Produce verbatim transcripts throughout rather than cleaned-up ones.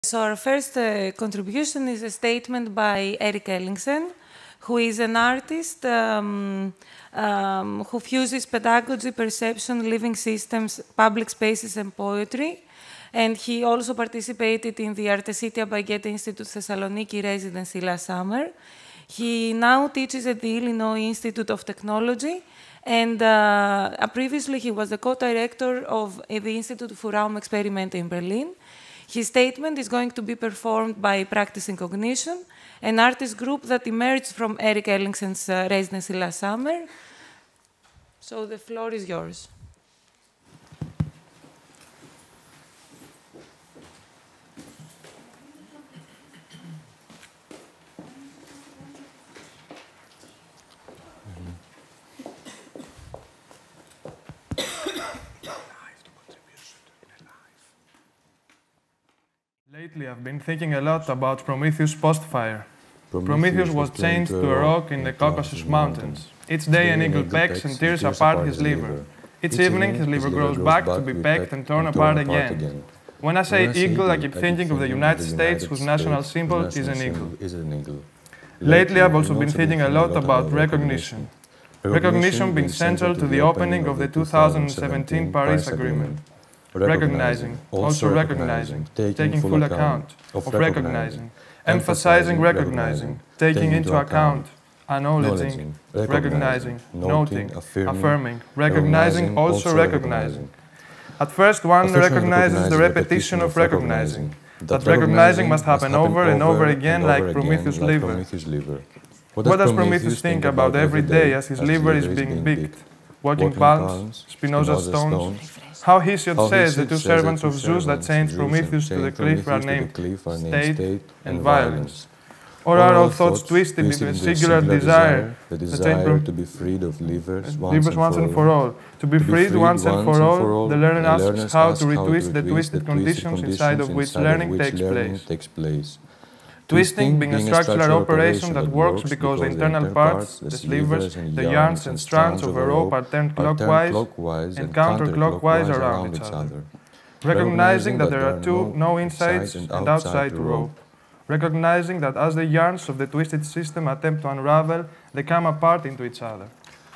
So our first uh, contribution is a statement by Erik Ellingsen, who is an artist um, um, who fuses pedagogy, perception, living systems, public spaces, and poetry. And he also participated in the Artesitia by Goethe Institute Thessaloniki residency last summer. He now teaches at the Illinois Institute of Technology, and uh, previously he was the co-director of uh, the Institute für Raumexperimente in Berlin. His statement is going to be performed by Practicing Cognition, an artist group that emerged from Erik Ellingsen's uh, residency last summer. So the floor is yours. Lately, I've been thinking a lot about Prometheus post-fire. Prometheus, Prometheus was chained to a rock in the Caucasus Mountains. Each day an eagle pecks and tears apart his liver. Each evening his liver grows back to be pecked and torn apart again. When I say eagle, I keep thinking of the United States, whose national symbol is an eagle. Lately, I've also been thinking a lot about recognition. Recognition being central to the opening of the two thousand seventeen Paris Agreement. Recognizing, also recognizing, taking full account of recognizing, emphasizing recognizing, taking into account, acknowledging, recognizing, noting, affirming, recognizing, also recognizing. At first, one recognizes the repetition of recognizing, that recognizing must happen over and over again like Prometheus' liver. What does Prometheus think about every day as his liver is being baked? Walking palms, Spinoza stones. How Hesiod says the two servants of Zeus that changed Prometheus to the cliff are named state and violence. Or are all thoughts twisted into a singular desire, the desire to be freed of livers once and for all? To be freed once and for all, the learner asks how to retwist the twisted conditions inside of which learning takes place. Twisting being a structural operation that works because the internal parts, the slivers, the yarns and strands of a rope are turned clockwise and counterclockwise around each other. Recognizing that there are two, no insides and outside rope. Recognizing that as the yarns of the twisted system attempt to unravel, they come apart into each other.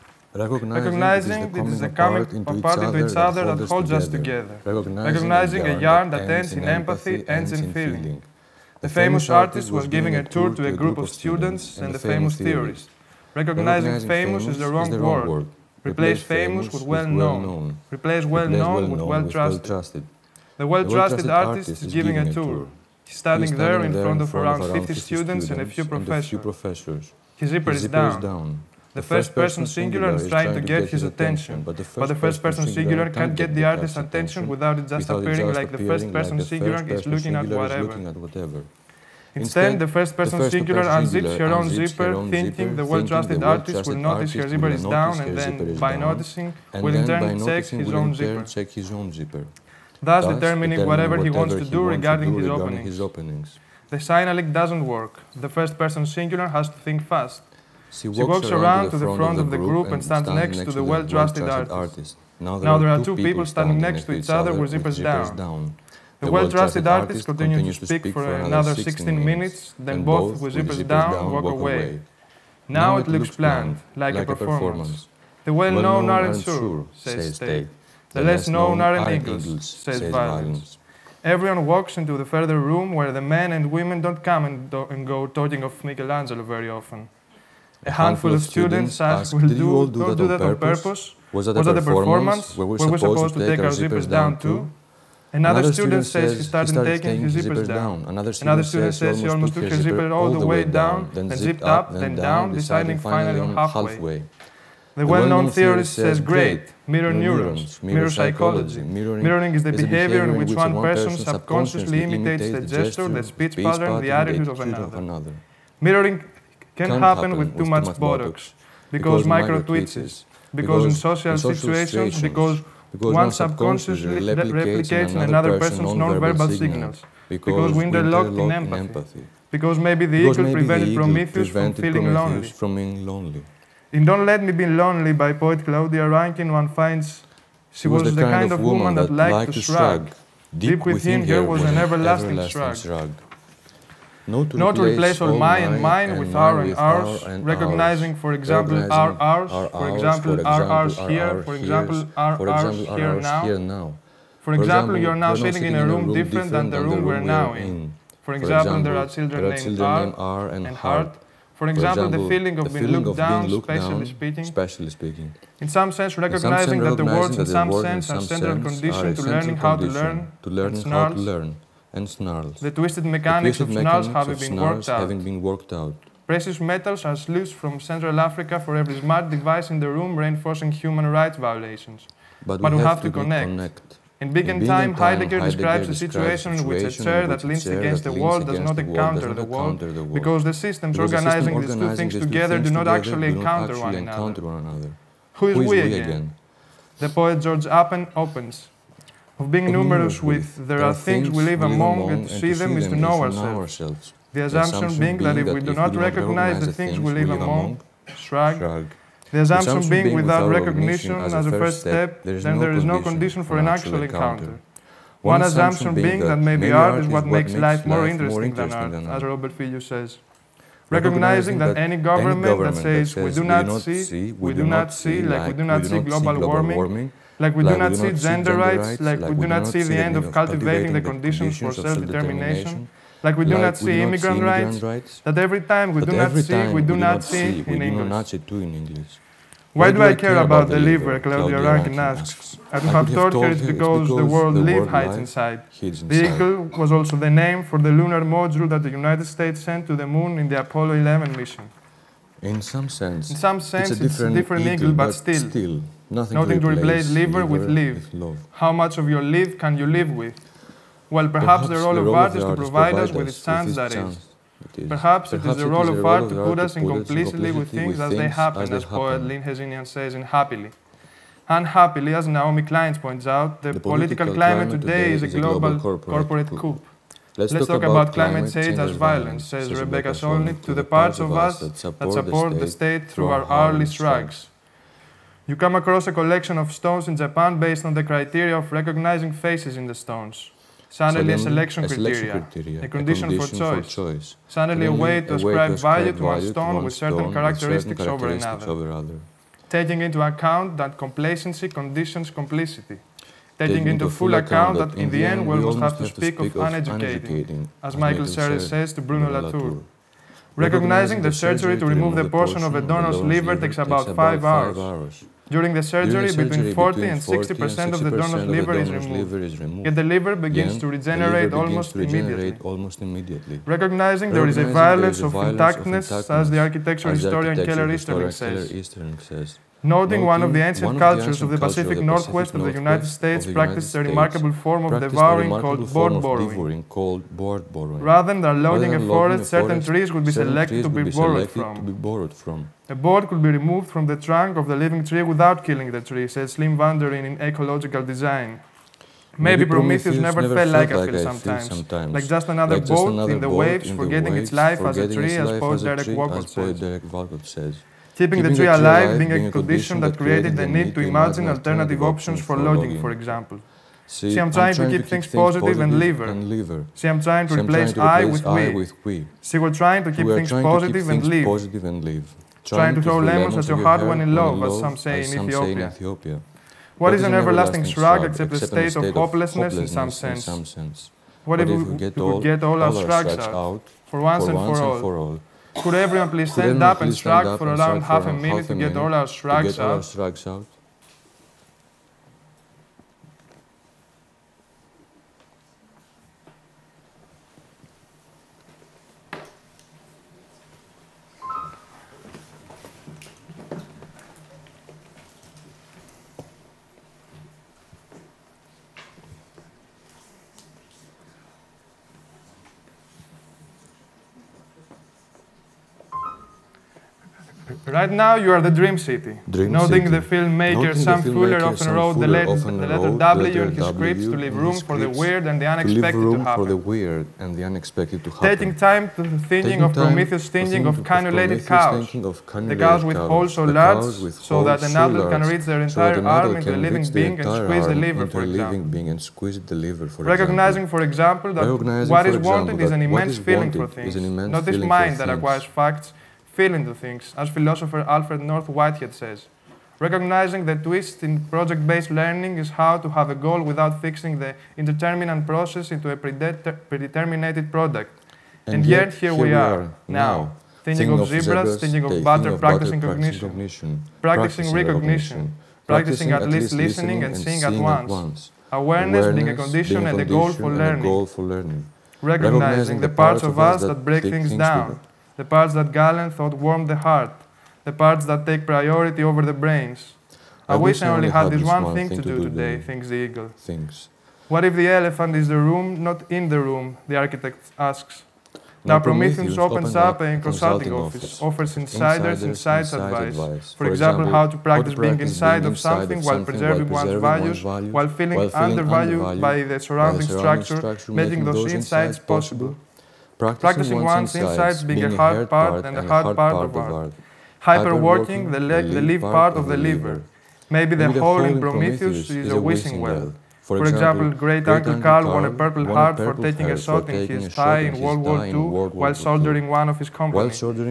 Recognizing it is the coming apart into each other that holds us together. Recognizing a yarn that ends in empathy, ends in feeling. The famous artist was giving a tour to a group of students and the famous theorist. Recognizing famous is the wrong word. Replace famous with well-known. Replace well-known with well-trusted. The well-trusted artist is giving a tour. He's standing there in front of around fifty students and a few professors. His zipper is down. The first-person singular is trying to get his attention, but the first-person singular can't get the artist's attention without it just appearing like the first-person singular is looking at whatever. Instead, the first-person singular unzips her own zipper, thinking the well-trusted artist will notice her zipper is down, and then, by noticing, will in turn check his own zipper, thus determining whatever he wants to do regarding his openings. The synalectic doesn't work. The first-person singular has to think fast. She walks around to the front of the group and stands next to the well-trusted artist. Now there are two people standing next to each other with zippers down. The well-trusted artist continues to speak for another sixteen minutes, then both with zippers down walk away. Now it looks planned, like a performance. The well-known aren't sure, says State. The less-known aren't eagles, says Violence. Everyone walks into the further room where the men and women don't come and, do and go talking of Michelangelo very often. A handful of students ask, will you all do that on purpose? Was that a performance? Were we supposed to take our zippers down too? Another student says he started taking his zippers down. Another student says he almost took his zipper all the way down, then zipped up, then down, deciding finally on halfway. The well-known theorist says, great, mirror neurons, mirror psychology. Mirroring is the behavior in which one person subconsciously imitates the gesture, the speech pattern, the attitude of another. Mirroring can happen with too much botox, because micro-twitches, because in social situations, because one subconsciously replicates in another person's non-verbal signals, because we interlocked in empathy, because maybe the eagle prevented Prometheus from feeling lonely. In Don't Let Me Be Lonely by poet Claudia Rankine, one finds she was the kind of woman that liked to shrug. Deep within her was an everlasting shrug. Not to, Not to replace all my and mine with our and ours, recognizing, for example, our ours, for example, our ours here, for example, our ours here now. For example, you are now sitting in a room different than the room we're now in. For example, there are children named R and Heart. For example, the feeling of being looked down, spatially speaking. In some sense, recognizing that the words in some sense are central condition to learning how to learn, to learn how to learn. And snarls. The twisted mechanics, the twisted of snarls, having, of been snarls having been worked out. Precious metals are sluiced from Central Africa for every smart device in the room, reinforcing human rights violations. But, but we, we have, have to, to connect. connect. In Big in Time, Heidegger, Heidegger describes a situation in which a chair that leans against the wall does not encounter the wall, because the systems because organizing, the system organizing these two things together do not actually encounter one another. Who is we again? The poet George Appen opens. Of being numerous with, there are things we live among, and to see them is to know ourselves. The assumption being that if we do not recognize the things we live among, shrug. The assumption being without recognition as a first step, then there is no condition for an actual encounter. One assumption being that maybe art is what makes life more interesting than art, as Robert Filliou says. Recognizing that any government that says we do not see, we do not see, like we do not see global warming, like we do not see gender rights, like we do not see the end of cultivating the conditions for self-determination, like we do not see immigrant rights, that every time we do not see, we do not see in English. Why do I care about the liver, Claudia Rankin asks. I could have told her it's because the word live hides inside. The eagle was also the name for the lunar module that the United States sent to the moon in the Apollo eleven mission. In some sense, in some sense it's a different, it's a different eagle, but still, still nothing, nothing to replace liver with live. With How much of your live can you live with? Well, perhaps, perhaps the role of art is to provide us with its chance that is. Perhaps it is the role of art to put us in complicity with things as they happen, as poet Lynn Hezinian says in Happily. Unhappily, as Naomi Klein points out, the political climate today is a global corporate coup. Let's, Let's talk, talk about climate change as violence, says Rebecca Solnit, to the parts of us that support, that support the state through our hourly shrugs. You come across a collection of stones in Japan based on the criteria of recognizing faces in the stones. Suddenly a selection, a selection criteria, criteria, a condition, a condition for, choice. for choice. Suddenly a way to ascribe value to one stone with certain characteristics, certain characteristics over, another. over another. Taking into account that complacency conditions complicity. Taking into full account that in the end we almost have to speak of uneducating, as Michael Serres says to Bruno Latour. Recognizing the surgery to remove the portion of a donor's liver takes about five hours. During the surgery, between forty and sixty percent of the donor's liver is removed. Yet the liver begins to regenerate almost immediately. Recognizing there is a violence of intactness, as the architecture historian Keller Easterling says. Noting one of the ancient cultures of the Pacific Northwest of the United States practiced a remarkable form of devouring called board borrowing. Rather than unloading a forest, certain trees would be selected to be borrowed from. A board could be removed from the trunk of the living tree without killing the tree, says Slim Vanderin in Ecological Design. Maybe Prometheus never felt like I feel sometimes, like just another boat in the waves, forgetting its life as a tree, as poet Derek Walcott says. Keeping the tree alive being a condition that created the need to imagine alternative options for logging, for example. See, See I'm trying to keep things positive and liver. See, I'm trying to replace I with we. See, we're trying to keep things positive and live. Trying to throw lemons at your heart when in love, as some say in Ethiopia. What is an everlasting shrug except a state of hopelessness in some sense? What if we would get all our shrugs out, for once and for all? Could everyone please stand up and shrug for around half a minute to get all our shrugs out? Right now, you are the Dream City. Dream Noting City. the filmmaker Noting Sam the Fuller filmmaker often Sam wrote the Fuller letter, often the letter wrote W letter in his scripts W to leave in room his for the scripts weird and the to leave unexpected room to happen. for the weird and the unexpected to happen. Taking time to the thinking Taking of time Prometheus to thinking think of cannulated Prometheus cows. thinking of The cannulated cows with cows, holes so the large cows with so that holes an so adult can large reach their so that entire an arm adult into a can living reach the being and entire squeeze the arm liver, into for a living example. being and squeeze the liver, for Recognizing, example. for example, that Recognizing, what for is example, wanted is an that what immense is feeling wanted for is things, an immense not this feeling mind for that things. acquires facts, feel into things, as philosopher Alfred North Whitehead says. Recognizing the twist in project-based learning is how to have a goal without fixing the indeterminate process into a predetermined product. And, and yet, here, here we are, are now, thinking of zebras, thinking of butter, practicing cognition, cognition, practicing recognition, practicing at least listening and seeing at once, awareness being a condition and a goal for learning, recognizing the parts of us that break things down, the parts that Galen thought warmed the heart, the parts that take priority over the brains. I, I wish I only had this one thing to do today, thinks the eagle. Thinks. What if the elephant is the room, not in the room, the architect asks. Now Prometheus opens up a consulting office, offers insiders insights advice. For example, how to practice being inside of something while preserving one's values, while feeling undervalued by the surrounding structure, making those insights possible. Practicing one's insights being a hard part and a hard part of art. Hyperworking, the, le the live part of the liver. Maybe the hole in Prometheus is a wishing well. For example, Great Uncle Carl won a Purple Heart for taking a shot in his thigh in World War Two while soldering one of his company.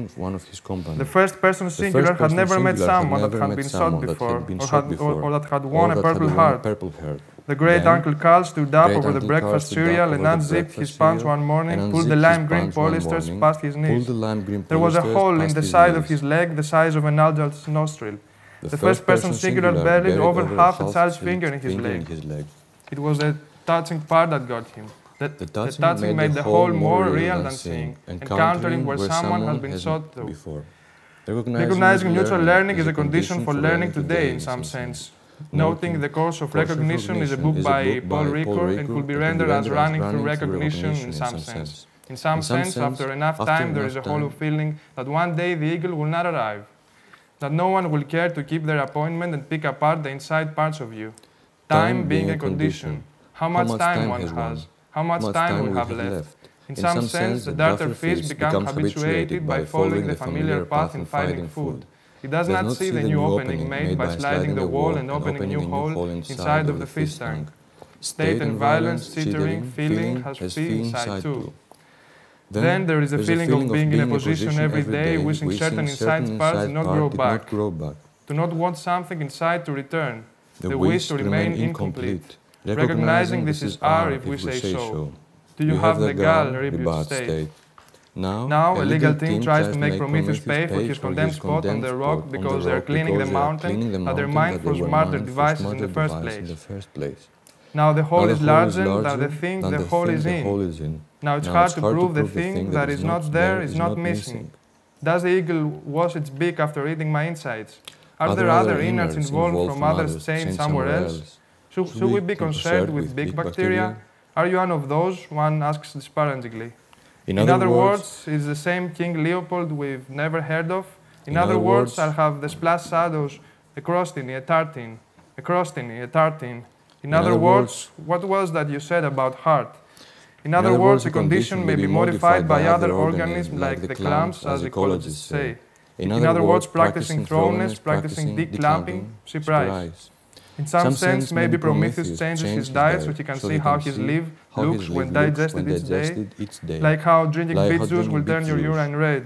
The first person singular had never met someone that had been shot before or that had won a Purple Heart. The Great Uncle Carl stood up over the breakfast cereal and unzipped his pants one morning, pulled the lime green polyesters past his knees. There was a hole in the side of his leg the size of an adult's nostril. The first person singular buried over half a child's finger in his leg. It was the touching part that got him. The, the touching, the touching made, made the whole more real than seeing, encountering where someone has been shot through. Before. Recognizing, Recognizing mutual learning is a condition for learning today in some sense. Noting the course of recognition is a book by Paul Ricoeur and could be rendered as running through recognition in some sense. In some sense, after enough time, there is a hollow feeling that one day the eagle will not arrive, that no one will care to keep their appointment and pick apart the inside parts of you. Time being a condition. How much time one has, how much time we have left. In some sense, the darter fish becomes habituated by following the familiar path in finding food. He does not see the new opening made by sliding the wall and opening a new hole inside of the fish tank. State and violence, chittering, feeling has feet inside too. Then there is a feeling of being in a position every day wishing certain inside parts did not grow back. To not want something inside to return. The wish to remain incomplete. Recognizing this is R if we say so. Do you have the gall rebut state? Now, now a legal team tries to make Prometheus pay for his condemned spot on the rock because they are cleaning the mountain that their mind for smarter devices in the first place. Now the hole is larger than the thing the hole is in. Now it's hard to prove the thing that is not there is not missing. Does the eagle wash its beak after eating my insides? Are there other innards involved from others chained somewhere else? Should, should we be concerned with big bacteria? Are you one of those? One asks disparagingly. In, In other words, it's the same King Leopold we've never heard of. In, in other words, I'll have the splash shadows, a crostini, a tartine, a crostini, a tartine. In, in other words, what was that you said about heart? In other words, a condition may be modified by other organisms like the clamps, as ecologists say. In other, In other words, practicing throwness, practicing declamping, surprise. In some, some sense, maybe Prometheus changes his diet so he can so see how his liver looks when digested each day, each day, like how drinking like beet juice will turn your urine red.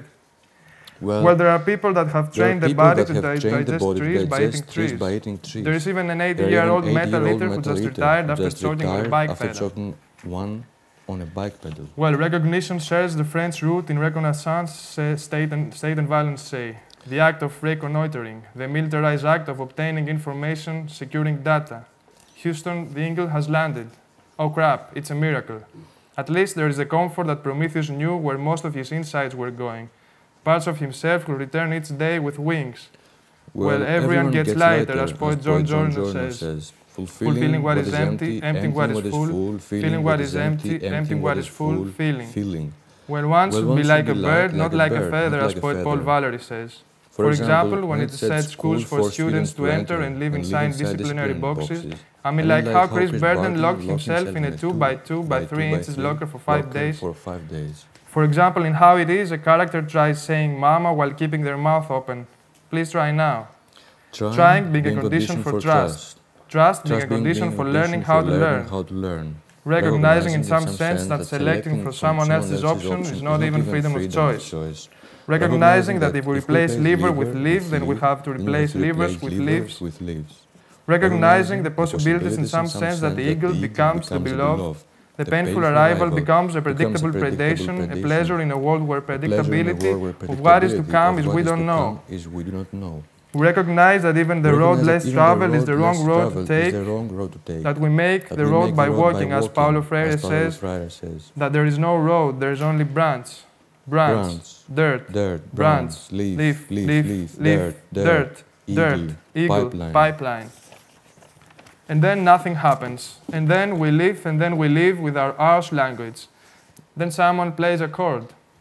Well, well, there are people that have trained the body to di digest trees by eating trees. By eating trees. There is even an eighty-year-old metal eater who just retired after choking on a bike pedal. One on a bike pedal. Well, recognition shares the French root in reconnaissance, state and, state and violence say. The act of reconnoitering, the militarized act of obtaining information, securing data. Houston, the eagle has landed. Oh crap, it's a miracle. At least there is a comfort that Prometheus knew where most of his insights were going. Parts of himself will return each day with wings. Well, well everyone, everyone gets, gets lighter, lighter, as poet John Jordan says. says. Fulfilling, Fulfilling what is empty, emptying what is full, feeling what is empty, emptying what is full, feeling. feeling. Well, one should well, be like a bird, like, not like a, bird, feather, as like poet Paul Valery says. For example, when it said schools for students to enter and live inside disciplinary boxes, I mean like how Chris Burden locked himself in a two by two by three inches locker for five days. For example, in How It Is, a character tries saying mama while keeping their mouth open. Please try now. Trying, Trying being a condition for trust. Trust being a condition for learning how to learn. Recognizing in some sense that selecting for someone else's option is not even freedom of choice. Recognizing that if we replace liver with live, then we have to replace livers with lives. Recognizing the possibilities in some sense that the eagle becomes the beloved. The painful arrival becomes a predictable predation, a pleasure in a world where predictability of what is to come is we don't know. We recognize that even the road less traveled is the wrong road to take, that we make the road by walking, as Paulo Freire says, that there is no road, there is only branch. Branch, dirt, branch, leaf, leaf, leaf, dirt, dirt, eagle, pipeline. And then nothing happens. And then we live, and then we live with our harsh language. Then someone plays a chord.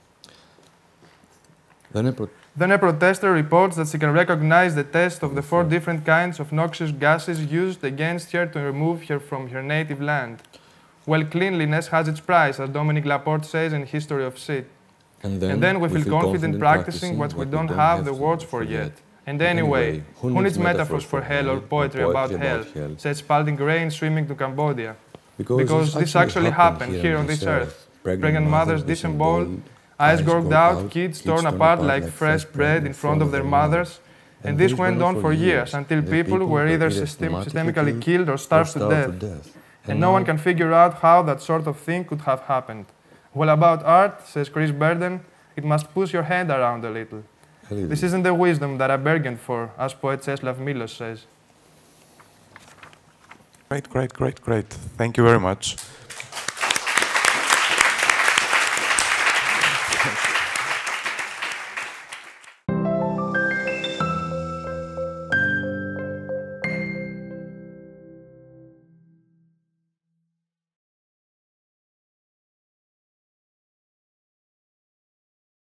Then a, pro then a protester reports that she can recognize the test of the four different kinds of noxious gases used against her to remove her from her native land. Well, cleanliness has its price, as Dominique Laporte says in History of Shit. And then, and then we, we feel, feel confident, confident practicing what we don't, don't have the words for yet. And anyway, who needs, needs metaphors for hell or poetry, poetry about, about hell, hell, said Spalding Gray in Swimming to Cambodia? Because, because this actually happened here, here on this earth. earth. Pregnant, Pregnant mothers disemboweled, eyes gorged out, kids torn apart like fresh bread in front of their mothers. And this went on for years until people were either system systemically killed or starved to death. And no one can figure out how that sort of thing could have happened. Well, about art, says Chris Burden, it must push your head around a little. This isn't the wisdom that I bargained for, as poet Czeslaw Milosz says. Great, great, great, great. Thank you very much.